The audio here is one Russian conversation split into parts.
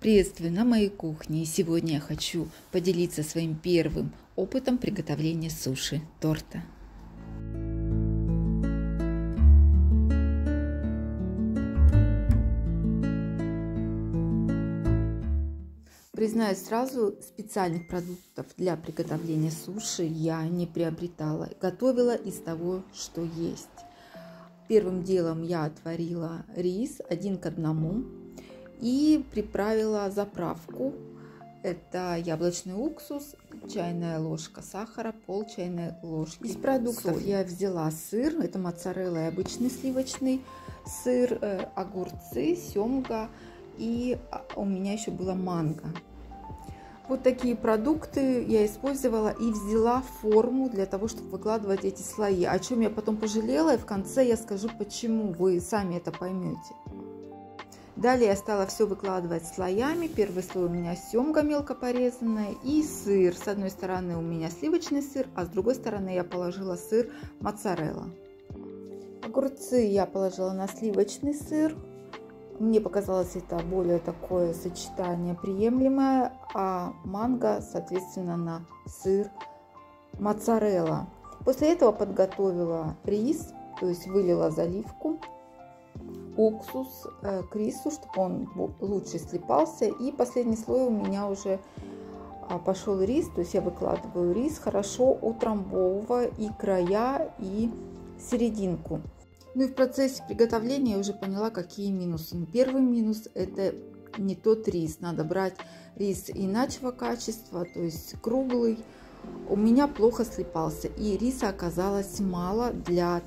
Приветствую на моей кухне, и сегодня я хочу поделиться своим первым опытом приготовления суши-торта. Признаюсь сразу, специальных продуктов для приготовления суши я не приобретала, готовила из того, что есть. Первым делом я отварила рис 1 к 1 и приправила заправку. Это яблочный уксус, чайная ложка сахара, пол чайной ложки. Из продуктов я взяла сыр, это моцарелла и обычный сливочный сыр, огурцы, семга и у меня еще было манго. Вот такие продукты я использовала и взяла форму для того, чтобы выкладывать эти слои. О чем я потом пожалела, и в конце я скажу почему, вы сами это поймете. Далее я стала все выкладывать слоями. Первый слой у меня семга мелко порезанная и сыр. С одной стороны у меня сливочный сыр, а с другой стороны я положила сыр моцарелла. Огурцы я положила на сливочный сыр. Мне показалось это более такое сочетание приемлемое, а манго, соответственно, на сыр моцарелла. После этого подготовила рис, то есть вылила заливку, уксус к рису, чтобы он лучше слипался. И последний слой у меня уже пошел рис, то есть я выкладываю рис, хорошо утрамбовывая и края, и серединку. Ну и в процессе приготовления я уже поняла, какие минусы. Первый минус – это не тот рис. Надо брать рис иначего качества, то есть круглый. У меня плохо слипался, и риса оказалось мало для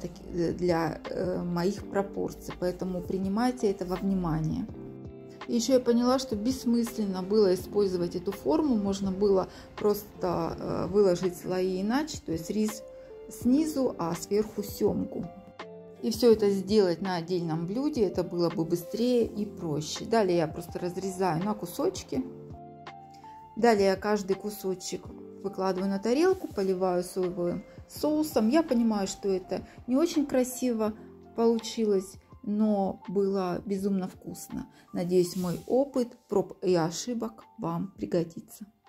моих пропорций, поэтому принимайте это во внимание. Еще я поняла, что бессмысленно было использовать эту форму, можно было просто выложить слои иначе, то есть рис снизу, а сверху семгу. И все это сделать на отдельном блюде, это было бы быстрее и проще. Далее я просто разрезаю на кусочки. Далее я каждый кусочек выкладываю на тарелку, поливаю соевым соусом. Я понимаю, что это не очень красиво получилось, но было безумно вкусно. Надеюсь, мой опыт проб и ошибок вам пригодится.